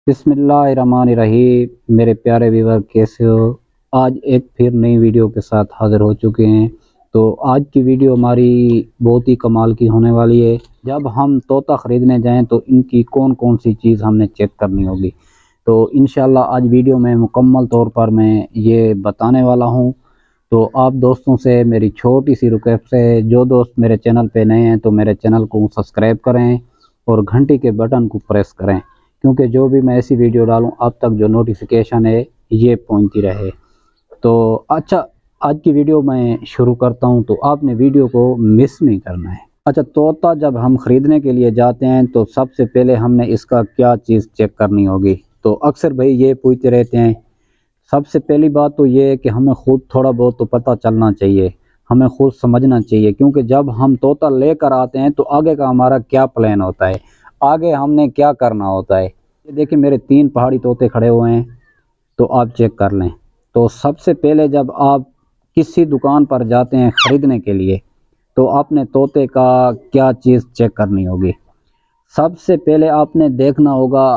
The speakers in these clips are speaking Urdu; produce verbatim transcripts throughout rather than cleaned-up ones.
بسم اللہ الرحمن الرحیم۔ میرے پیارے ویور کیسے ہو؟ آج ایک پھر نئی ویڈیو کے ساتھ حاضر ہو چکے ہیں۔ تو آج کی ویڈیو ہماری بہت ہی کمال کی ہونے والی ہے۔ جب ہم طوطا خریدنے جائیں تو ان کی کون کون سی چیز ہم نے چیک کرنی ہوگی، تو انشاءاللہ آج ویڈیو میں مکمل طور پر میں یہ بتانے والا ہوں۔ تو آپ دوستوں سے میری چھوٹی سی ریکویسٹ ہے، جو دوست میرے چینل پہ نئے ہیں تو میرے چینل کو سبسکرائب کریں اور گھنٹی کے بٹن کو پریس کریں، کیونکہ جو بھی میں ایسی ویڈیو ڈالوں اب تک جو نوٹیفیکیشن ہے یہ پہنچتی رہے۔ تو اچھا، آج کی ویڈیو میں شروع کرتا ہوں، تو آپ نے ویڈیو کو مس نہیں کرنا ہے۔ اچھا، طوطا جب ہم خریدنے کے لیے جاتے ہیں تو سب سے پہلے ہم نے اس کا کیا چیز چیک کرنی ہوگی؟ تو اکثر بھائی یہ پوچھتے رہتے ہیں۔ سب سے پہلی بات تو یہ ہے کہ ہمیں خود تھوڑا بہت تو پتہ چلنا چاہیے، ہمیں خود سمجھنا چاہیے، کیونکہ جب ہم طوطا لے کر آتے ہیں تو آگے کا ہمارا کیا پلان ہوتا ہے، آگے ہم نے کیا کرنا ہوتا ہے۔ یہ دیکھیں میرے تین پہاڑی طوطے کھڑے ہوئے ہیں، تو آپ چیک کر لیں۔ تو سب سے پہلے جب آپ کسی دکان پر جاتے ہیں خریدنے کے لیے تو آپ نے طوطے کا کیا چیز چیک کرنی ہوگی؟ سب سے پہلے آپ نے دیکھنا ہوگا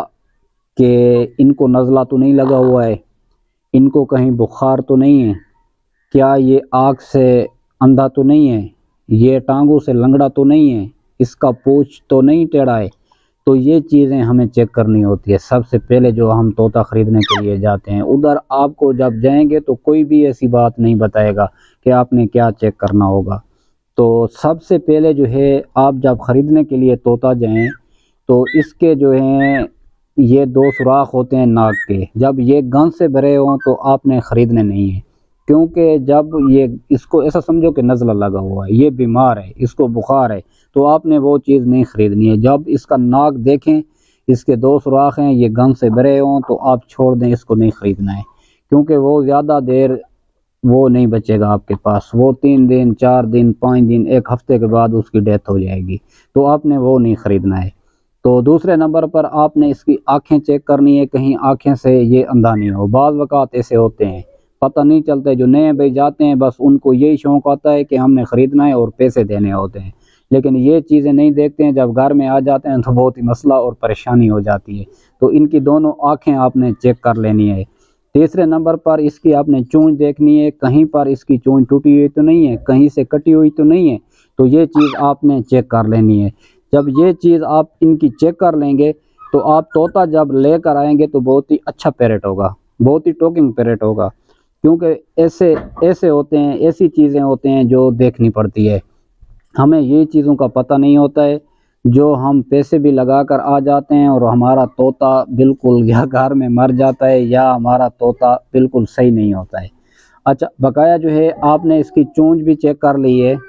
کہ ان کو نزلہ تو نہیں لگا ہوا ہے، ان کو کہیں بخار تو نہیں ہے، کیا یہ آنکھ سے اندھا تو نہیں ہے، یہ ٹانگوں سے لنگڑا تو نہیں ہے، اس کا پونچھ تو نہیں ٹیڑھا ہے۔ تو یہ چیزیں ہمیں چیک کرنی ہوتی ہے سب سے پہلے جو ہم طوطا خریدنے کے لیے جاتے ہیں۔ ادھر آپ کو جب جائیں گے تو کوئی بھی ایسی بات نہیں بتائے گا کہ آپ نے کیا چیک کرنا ہوگا۔ تو سب سے پہلے جو ہے آپ جب خریدنے کے لیے طوطا جائیں تو اس کے جو ہیں یہ دو سوراخ ہوتے ہیں ناک کے، جب یہ گند سے بھرے ہوں تو آپ نے خریدنے نہیں ہیں، کیونکہ جب یہ اس کو ایسا سمجھو کہ نزلہ لگا ہوا ہے، یہ بیمار ہے، اس کو بخار ہے، تو آپ نے وہ چیز نہیں خریدنی ہے۔ جب اس کا ناک دیکھیں، اس کے دو سوراخ ہیں، یہ گند سے بھرے ہوں تو آپ چھوڑ دیں، اس کو نہیں خریدنا ہے، کیونکہ وہ زیادہ دیر وہ نہیں بچے گا آپ کے پاس، وہ تین دن چار دن پانچ دن ایک ہفتے کے بعد اس کی ڈیتھ ہو جائے گی، تو آپ نے وہ نہیں خریدنا ہے۔ تو دوسرے نمبر پر آپ نے اس کی آنکھیں چیک کرنی ہے، کہیں آنکھیں سے یہ اندھا نہیں ہو۔ بعض اوقات ایسے ہوتے ہیں پتہ نہیں چلتا، جو نئے بھائی جاتے ہیں بس ان کو یہی شوق ہوتا ہے کہ ہم نے خریدنا ہے اور پیسے دینے ہوتے ہیں، لیکن یہ چیزیں نہیں دیکھتے ہیں، جب گھر میں آ جاتے ہیں تو بہت ہی مسئلہ اور پریشانی ہو جاتی ہے۔ تو ان کی دونوں آنکھیں آپ نے چیک کر لینی ہے۔ تیسرے نمبر پر اس کی آپ نے چونچ دیکھنی ہے، کہیں پر اس کی چونچ ٹوٹی ہوئی تو نہیں ہے، کہیں سے کٹی ہوئی تو نہیں ہے، تو یہ چیز آپ نے چیک کر لینی ہے۔ جب یہ چیز آپ ان کی چیک کر لیں گے تو آپ طوطا جب لے کر آئیں گے تو بہت ہی اچھا پیرٹ ہوگا، بہت ہی ٹوکنگ پیرٹ ہوگا، کیونکہ ایسے ایسے ہوتے ہیں، ایسی چیزیں ہوتے ہیں جو دیکھنی پڑتی ہے۔ ہمیں یہ چیزوں کا پتہ نہیں ہوتا ہے، جو ہم پیسے بھی لگا کر آ جاتے ہیں اور ہمارا طوطا بالکل یا گھر میں مر جاتا ہے یا ہمارا طوطا بالکل صحیح نہیں ہوتا ہے۔ اچھا، بقایا جو ہے آپ نے اس کی چونچ بھی چیک کر لی ہے،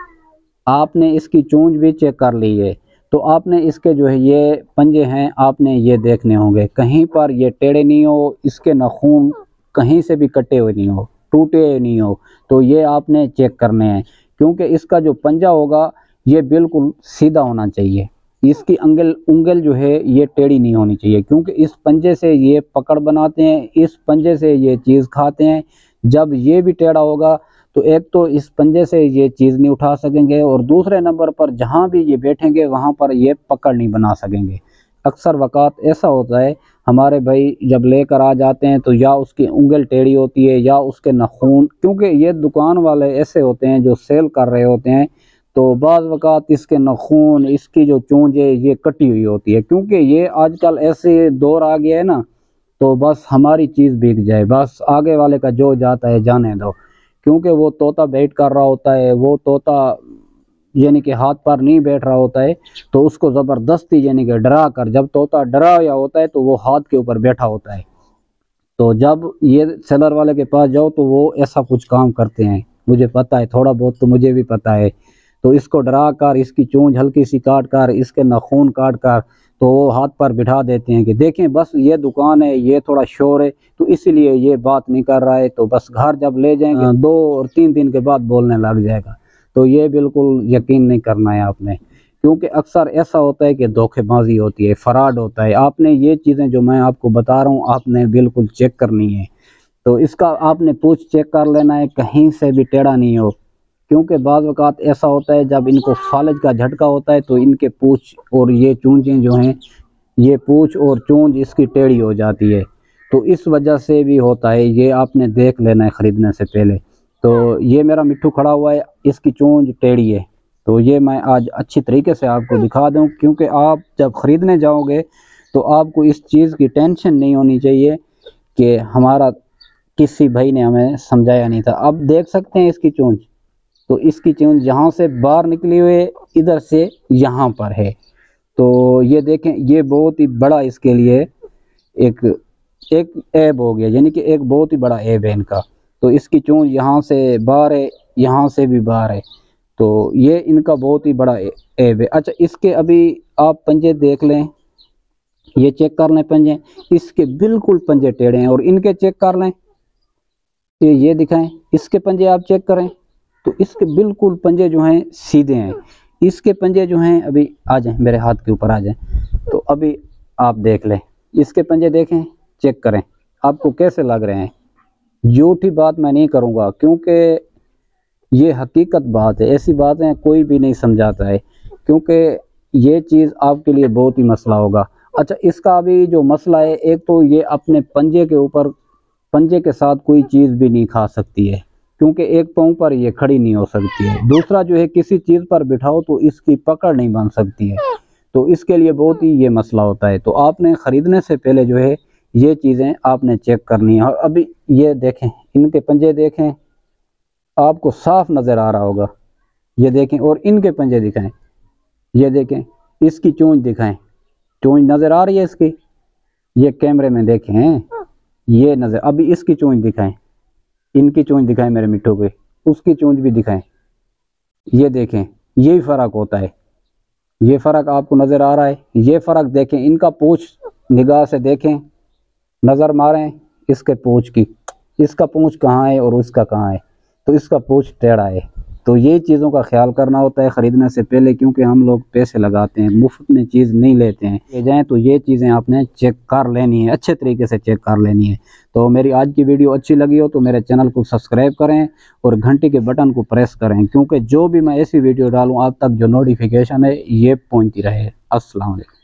آپ نے اس کی چونچ بھی چیک کر لی ہے، تو آپ نے اس کے جو ہے یہ پنجے ہیں آپ نے یہ دیکھنے ہوں گے، کہیں پر یہ ٹیڑھے نہیں ہو، اس کے ناخن کہیں سے بھی کٹے ہوئے نہیں ہو، ٹوٹے ہوئے نہیں ہو، تو یہ آپ نے چیک کرنے ہیں، کیونکہ اس کا جو پنجہ ہوگا یہ بالکل سیدھا ہونا چاہیے، اس کی انگل انگل جو ہے یہ ٹیڑھی نہیں ہونی چاہیے، کیونکہ اس پنجے سے یہ پکڑ بناتے ہیں، اس پنجے سے یہ چیز کھاتے ہیں۔ جب یہ بھی ٹیڑھا ہوگا تو ایک تو اس پنجے سے یہ چیز نہیں اٹھا سکیں گے، اور دوسرے نمبر پر جہاں بھی یہ بیٹھیں گے وہاں پر یہ پکڑ نہیں بنا سکیں گے۔ اکثر وقات ایسا ہوتا ہے ہمارے بھائی جب لے کر آ جاتے ہیں تو یا اس کی انگل ٹیڑھی ہوتی ہے یا اس کے ناخن، کیونکہ یہ دکان والے ایسے ہوتے ہیں جو سیل کر رہے ہوتے ہیں، تو بعض وقات اس کے ناخن، اس کی جو چونچ ہے یہ کٹی ہوئی ہوتی ہے، کیونکہ یہ آج کل ایسے دور آ گیا ہے نا، تو بس ہماری چیز بک جائے، بس آگے والے کا جو جاتا ہے جانے دو، کیونکہ وہ طوطا بیٹھ کر رہا ہوتا ہے، وہ طوطا یعنی کہ ہاتھ پر نہیں بیٹھ رہا ہوتا ہے، تو اس کو زبردستی یعنی کہ ڈرا کر، جب طوطا ڈرا ہوا ہوتا ہے تو وہ ہاتھ کے اوپر بیٹھا ہوتا ہے، تو جب یہ سیلر والے کے پاس جاؤ تو وہ ایسا کچھ کام کرتے ہیں، مجھے پتہ ہے، تھوڑا بہت تو مجھے بھی پتہ ہے۔ تو اس کو ڈرا کر، اس کی چونچ ہلکی سی کاٹ کر، اس کے ناخن کاٹ کر تو وہ ہاتھ پر بٹھا دیتے ہیں کہ دیکھیں بس یہ دکان ہے، یہ تھوڑا شور ہے تو اس لیے یہ بات نہیں کر رہا ہے، تو بس گھر جب لے جائیں گے دو اور تین دن کے بعد بولنے لگ جائے گا، تو یہ بالکل یقین نہیں کرنا ہے آپ نے، کیونکہ اکثر ایسا ہوتا ہے کہ دھوکے بازی ہوتی ہے، فراڈ ہوتا ہے۔ آپ نے یہ چیزیں جو میں آپ کو بتا رہا ہوں آپ نے بالکل چیک کرنی ہے، تو اس کا آپ نے پوچھ چیک کر لینا ہے، کہیں سے بھی ٹیڑھا نہیں ہو، کیونکہ بعض اوقات ایسا ہوتا ہے جب ان کو فالج کا جھٹکا ہوتا ہے تو ان کے پوچھ اور یہ چونچیں جو ہیں یہ پونچھ اور چونچ اس کی ٹیڑھی ہو جاتی ہے، تو اس وجہ سے بھی ہوتا ہے، یہ آپ نے دیکھ لینا ہے خریدنے سے پہلے۔ تو یہ میرا مٹھو کھڑا ہوا ہے، اس کی چونچ ٹیڑھی ہے، تو یہ میں آج اچھی طریقے سے آپ کو دکھا دوں، کیونکہ آپ جب خریدنے جاؤ گے تو آپ کو اس چیز کی ٹینشن نہیں ہونی چاہیے کہ ہمارا کسی بھائی نے ہمیں سمجھایا نہیں تھا۔ اب دیکھ سکتے ہیں اس کی چونچ، تو اس کی چونچ یہاں سے باہر نکلی ہوئے ادھر سے یہاں پر ہے، تو یہ دیکھیں، یہ بہت ہی بڑا اس کے لیے ایک ایک عیب ہو گیا، یعنی کہ ایک بہت ہی بڑا عیب ہے ان کا۔ تو اس کی چونچ یہاں سے باہر ہے، یہاں سے بھی باہر ہے، تو یہ ان کا بہت ہی بڑا عیب ہے۔ اچھا، اس کے ابھی آپ پنجے دیکھ لیں، یہ چیک کر لیں پنجے، اس کے بالکل پنجے ٹیڑھے ہیں، اور ان کے چیک کر لیں کہ یہ دکھائیں، اس کے پنجے آپ چیک کریں تو اس کے بالکل پنجے جو ہیں سیدھے ہیں، اس کے پنجے جو ہیں ابھی آ جائیں میرے ہاتھ کے اوپر آ جائیں، تو ابھی آپ دیکھ لیں، اس کے پنجے دیکھیں، چیک کریں، آپ کو کیسے لگ رہے ہیں۔ جھوٹی بات میں نہیں کروں گا، کیونکہ یہ حقیقت بات ہے، ایسی باتیں کوئی بھی نہیں سمجھاتا ہے، کیونکہ یہ چیز آپ کے لیے بہت ہی مسئلہ ہوگا۔ اچھا، اس کا ابھی جو مسئلہ ہے، ایک تو یہ اپنے پنجے کے اوپر، پنجے کے ساتھ کوئی چیز بھی نہیں کھا سکتی ہے، کیونکہ ایک پاؤں پر یہ کھڑی نہیں ہو سکتی ہے۔ دوسرا جو ہے، کسی چیز پر بٹھاؤ تو اس کی پکڑ نہیں بن سکتی ہے، تو اس کے لیے بہت ہی یہ مسئلہ ہوتا ہے۔ تو آپ نے خریدنے سے پہلے جو ہے یہ چیزیں آپ نے چیک کرنی ہیں۔ اور ابھی یہ دیکھیں، ان کے پنجے دیکھیں، آپ کو صاف نظر آ رہا ہوگا، یہ دیکھیں، اور ان کے پنجے دکھائیں، یہ دیکھیں، اس کی چونچ دکھائیں، چونچ نظر آ رہی ہے اس کی، یہ کیمرے میں دیکھیں، یہ نظر، ابھی اس کی چونچ دکھائیں، ان کی چونچ دکھائیں میرے مٹھو پہ، اس کی چونچ بھی دکھائیں، یہ دیکھیں، یہی فرق ہوتا ہے، یہ فرق آپ کو نظر آ رہا ہے۔ یہ فرق دیکھیں، ان کا پونچھ نگاہ سے دیکھیں، نظر ماریں اس کے پونچھ کی، اس کا پونچھ کہاں ہے اور اس کا کہاں ہے، تو اس کا پونچھ ٹیڑھا ہے۔ تو یہ چیزوں کا خیال کرنا ہوتا ہے خریدنے سے پہلے، کیونکہ ہم لوگ پیسے لگاتے ہیں، مفت میں چیز نہیں لیتے ہیں، لے جائیں تو یہ چیزیں آپ نے چیک کر لینی ہے، اچھے طریقے سے چیک کر لینی ہے۔ تو میری آج کی ویڈیو اچھی لگی ہو تو میرے چینل کو سبسکرائب کریں اور گھنٹی کے بٹن کو پریس کریں، کیونکہ جو بھی میں ایسی ویڈیو ڈالوں آپ تک جو نوٹیفیکیشن ہے یہ پہنچتی رہے۔ السلام علیکم۔